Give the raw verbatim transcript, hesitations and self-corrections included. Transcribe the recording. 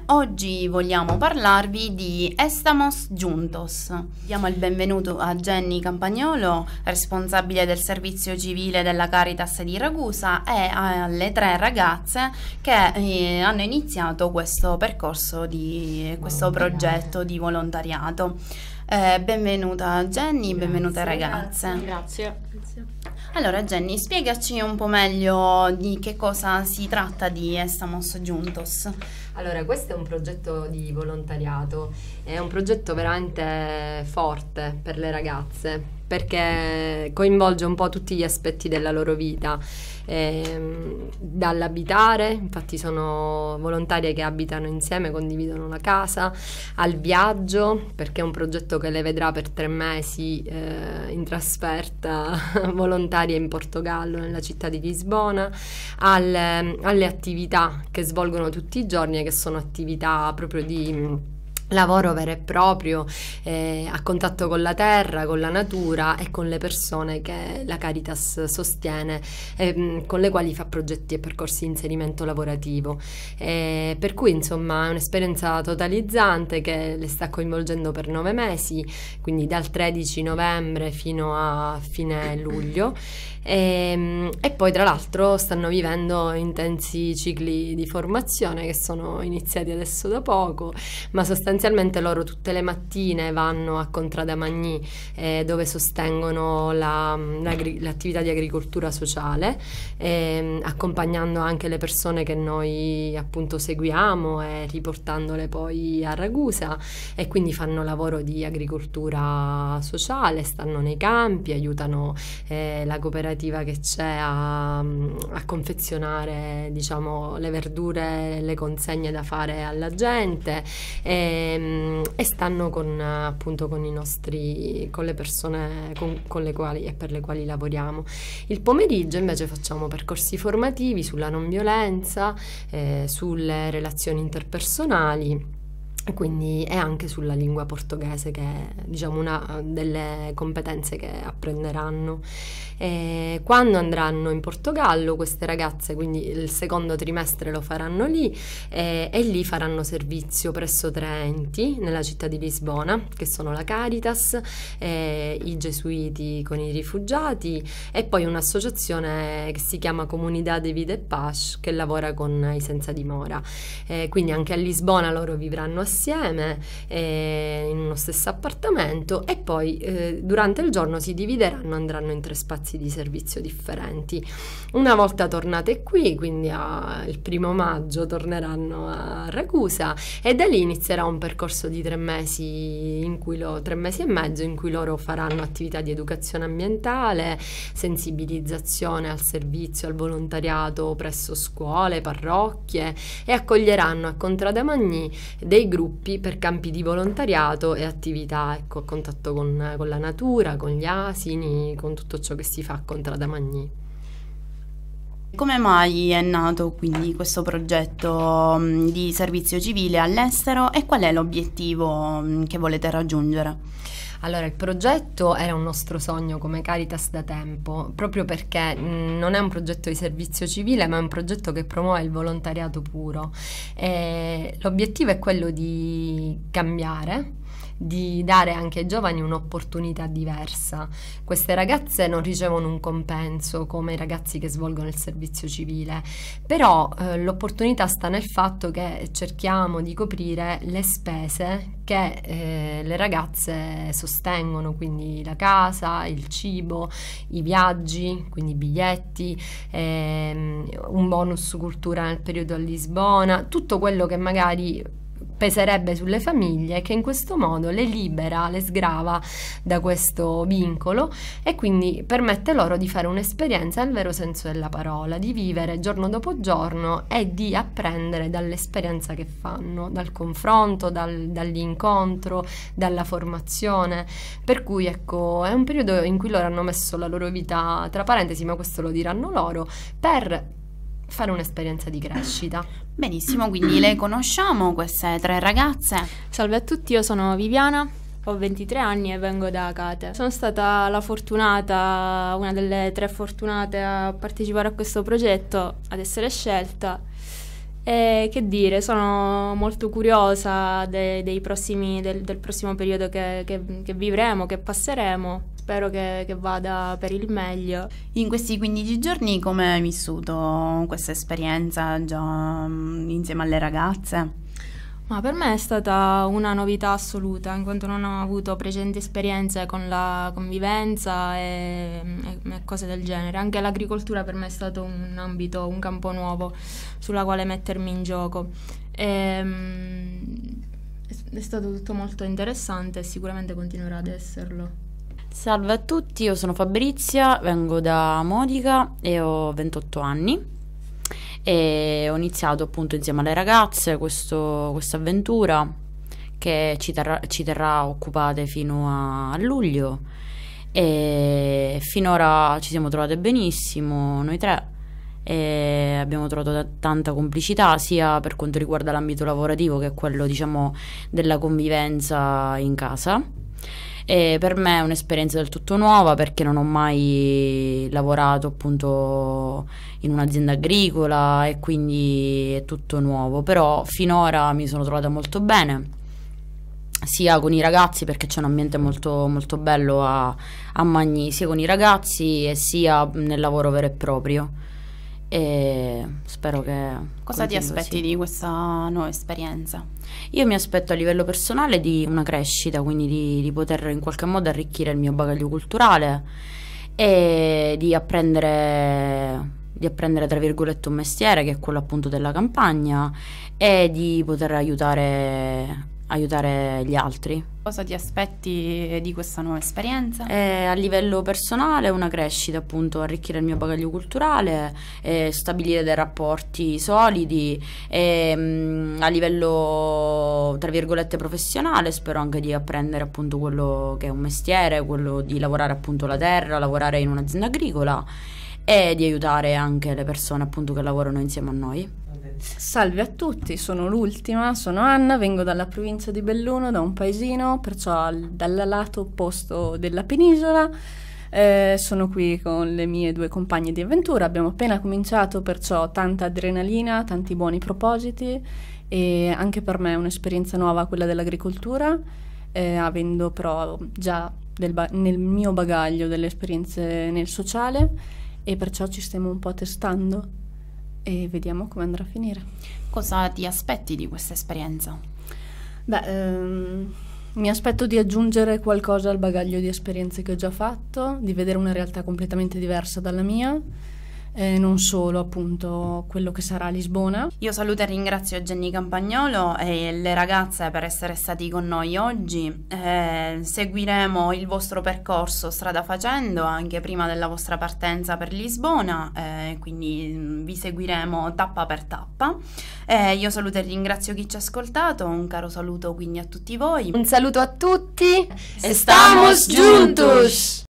Oggi vogliamo parlarvi di Estamos Juntos. Diamo il benvenuto a Jenny Campagnolo, responsabile del servizio civile della Caritas di Ragusa, e alle tre ragazze che eh, hanno iniziato questo percorso di questo progetto di volontariato. Eh, benvenuta Jenny, Grazie, benvenute ragazze. Grazie. Grazie. Allora Jenny, spiegaci un po' meglio di che cosa si tratta di Estamos Juntos. Allora, questo è un progetto di volontariato, è un progetto veramente forte per le ragazze perché coinvolge un po' tutti gli aspetti della loro vita, ehm, dall'abitare, infatti sono volontarie che abitano insieme, condividono la casa, al viaggio, perché è un progetto che le vedrà per tre mesi eh, in trasferta volontaria in Portogallo, nella città di Lisbona, alle, alle attività che svolgono tutti i giorni, che sono attività proprio di lavoro vero e proprio, eh, a contatto con la terra, con la natura e con le persone che la Caritas sostiene, eh, con le quali fa progetti e percorsi di inserimento lavorativo. Eh, per cui insomma è un'esperienza totalizzante che le sta coinvolgendo per nove mesi, quindi dal tredici novembre fino a fine luglio. E, e poi tra l'altro stanno vivendo intensi cicli di formazione che sono iniziati adesso da poco, ma sostanzialmente loro tutte le mattine vanno a Contradamagni, eh, dove sostengono la, l'attività di agricoltura sociale, eh, accompagnando anche le persone che noi appunto seguiamo e riportandole poi a Ragusa, e quindi fanno lavoro di agricoltura sociale, stanno nei campi, aiutano eh, la cooperativa che c'è a, a confezionare, diciamo, le verdure, le consegne da fare alla gente, e, e stanno con appunto con i nostri con le persone con, con le quali e per le quali lavoriamo. Il pomeriggio invece facciamo percorsi formativi sulla non violenza, eh, sulle relazioni interpersonali, quindi è anche sulla lingua portoghese, che è, diciamo, una delle competenze che apprenderanno. E quando andranno in Portogallo queste ragazze, quindi il secondo trimestre lo faranno lì, e, e lì faranno servizio presso tre enti nella città di Lisbona, che sono la Caritas, e i Gesuiti con i rifugiati, e poi un'associazione che si chiama Comunidade de Vida e Paz, che lavora con i senza dimora. E quindi anche a Lisbona loro vivranno assieme eh, in uno stesso appartamento, e poi eh, durante il giorno si divideranno, andranno in tre spazi di servizio differenti. Una volta tornate qui, quindi a, il primo maggio torneranno a Ragusa, e da lì inizierà un percorso di tre mesi in cui lo, tre mesi e mezzo in cui loro faranno attività di educazione ambientale, sensibilizzazione al servizio, al volontariato presso scuole, parrocchie, e accoglieranno a Contradamagni dei gruppi per campi di volontariato e attività, ecco, a contatto con, con la natura, con gli asini, con tutto ciò che si fa a Contradamagni. Come mai è nato quindi questo progetto mh, di servizio civile all'estero, e qual è l'obiettivo mh, che volete raggiungere? Allora, il progetto era un nostro sogno come Caritas da tempo, proprio perché mh, non è un progetto di servizio civile, ma è un progetto che promuove il volontariato puro. E l'obiettivo è quello di cambiare, di dare anche ai giovani un'opportunità diversa. Queste ragazze non ricevono un compenso come i ragazzi che svolgono il servizio civile, però eh, l'opportunità sta nel fatto che cerchiamo di coprire le spese che eh, le ragazze sostengono, quindi la casa, il cibo, i viaggi, quindi i biglietti, ehm, un bonus cultura nel periodo a Lisbona, tutto quello che magari peserebbe sulle famiglie, che in questo modo le libera, le sgrava da questo vincolo, e quindi permette loro di fare un'esperienza nel vero senso della parola, di vivere giorno dopo giorno e di apprendere dall'esperienza che fanno, dal confronto, dal, dall'incontro, dalla formazione. Per cui ecco, è un periodo in cui loro hanno messo la loro vita tra parentesi, ma questo lo diranno loro, per fare un'esperienza di crescita. Benissimo, quindi le conosciamo queste tre ragazze? Salve a tutti, io sono Viviana, ho ventitré anni e vengo da Acate. Sono stata la fortunata, una delle tre fortunate a partecipare a questo progetto, ad essere scelta, E che dire, sono molto curiosa de- dei prossimi, del, del prossimo periodo che, che, che vivremo, che passeremo. Spero che, che vada per il meglio. In questi quindici giorni come hai vissuto questa esperienza già mm, insieme alle ragazze? Ma per me è stata una novità assoluta, in quanto non ho avuto precedenti esperienze con la convivenza e, e- e cose del genere. Anche l'agricoltura per me è stato un ambito, un campo nuovo sulla quale mettermi in gioco. Ehm, è, è stato tutto molto interessante e sicuramente continuerà ad esserlo. Salve a tutti, io sono Fabrizia, vengo da Modica e ho ventotto anni e ho iniziato appunto insieme alle ragazze questa avventura che ci terrà, ci terrà occupate fino a, a luglio e finora ci siamo trovate benissimo noi tre e abbiamo trovato t- tanta complicità sia per quanto riguarda l'ambito lavorativo che quello diciamo della convivenza in casa. E per me è un'esperienza del tutto nuova perché non ho mai lavorato appunto in un'azienda agricola e quindi è tutto nuovo, però finora mi sono trovata molto bene sia con i ragazzi perché c'è un ambiente molto, molto bello a, a Magni, sia con i ragazzi e sia nel lavoro vero e proprio e spero che Cosa ti continui aspetti così. di questa nuova esperienza? Io mi aspetto a livello personale di una crescita, quindi di, di poter in qualche modo arricchire il mio bagaglio culturale e di apprendere, di apprendere tra virgolette un mestiere che è quello appunto della campagna e di poter aiutare, aiutare gli altri. Cosa ti aspetti di questa nuova esperienza? E a livello personale una crescita appunto, arricchire il mio bagaglio culturale, e stabilire dei rapporti solidi e mh, a livello tra virgolette professionale spero anche di apprendere appunto quello che è un mestiere, quello di lavorare appunto la terra, lavorare in un'azienda agricola e di aiutare anche le persone appunto che lavorano insieme a noi. Salve a tutti, sono l'ultima, sono Anna, vengo dalla provincia di Belluno, da un paesino, perciò al- dal lato opposto della penisola. Eh, sono qui con le mie due compagne di avventura, abbiamo appena cominciato, perciò tanta adrenalina, tanti buoni propositi e anche per me è un'esperienza nuova quella dell'agricoltura, eh, avendo però già del ba- nel mio bagaglio delle esperienze nel sociale e perciò ci stiamo un po' testando e vediamo come andrà a finire. Cosa ti aspetti di questa esperienza? Beh, ehm, mi aspetto di aggiungere qualcosa al bagaglio di esperienze che ho già fatto, di vedere una realtà completamente diversa dalla mia, eh, non solo appunto quello che sarà Lisbona. Io saluto e ringrazio Jenny Campagnolo e le ragazze per essere stati con noi oggi. Eh, seguiremo il vostro percorso strada facendo anche prima della vostra partenza per Lisbona, eh, quindi mm, vi seguiremo tappa per tappa. Eh, io saluto e ringrazio chi ci ha ascoltato, un caro saluto quindi a tutti voi. Un saluto a tutti. Estamos juntos!